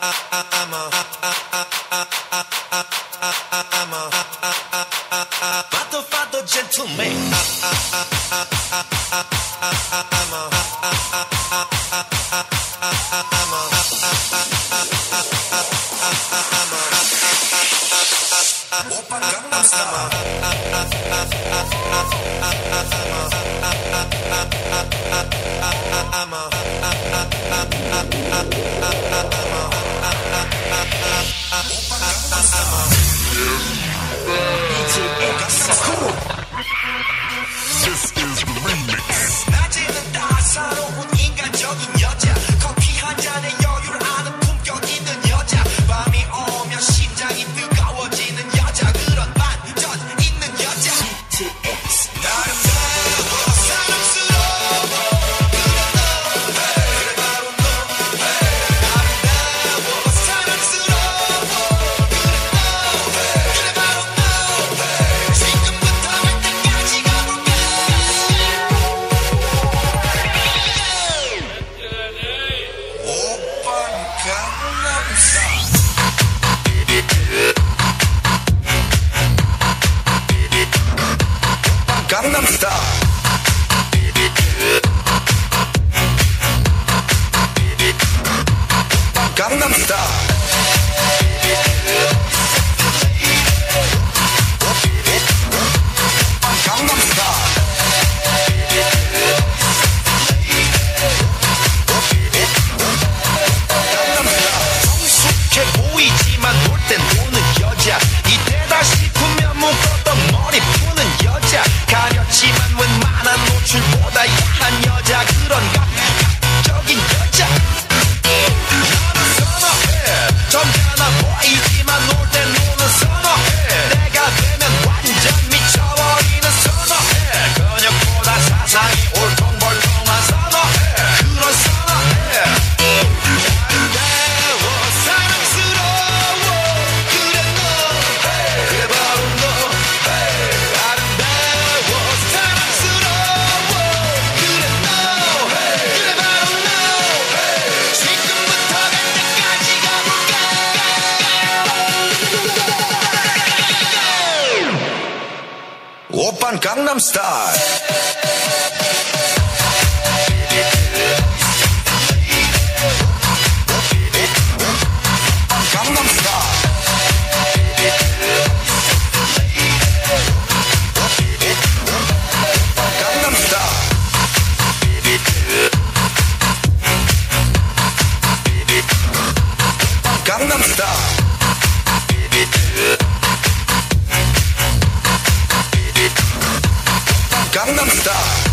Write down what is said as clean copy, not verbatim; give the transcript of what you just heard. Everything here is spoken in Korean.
fatto gentleman. 오빤 강남 스타일. This is the remix. 낮에는 따사로운 인간적인 여자, 커피 한 잔에 여유를 아는 품격 있는 여자, 밤이 오면 심장이 뜨거워지는 여자, 그런 반전 있는 여자. GTX 나름대로 사랑스러워. 그래 너, 그래 바로 너. 나름대로 사랑스러워. 그래 너, 그래 바로 너. 지금부터 갈 때까지 가볼까. Gangnam Style. Gangnam Style. Gangnam Style. 성숙해 보이지만 놀 땐 노는 여자, 이때다 싶으면 묶었던 머리 푸는 여자, 가렸지만 웬만한 노출보다 야한 여자, 그런 감각적인 여자 나는 선호해. 점잖아 보이지만 놀 땐 노는 선호해. 내가 되면 완전 미쳐버리는 선호해. 근육보다 사상이 올통벌통한 선호해. 그런 선호해. 아름다워 사랑스러워. 그래 너, 그래 바로 너. 아름다워 사랑스러워. 그래 너, 그래 바로 너. 지금부터 갈 때까지 가볼까. 오빤 강남 스타일. 강남 스타일. 강남 스타일. 강남 스타일. Gangnam Style.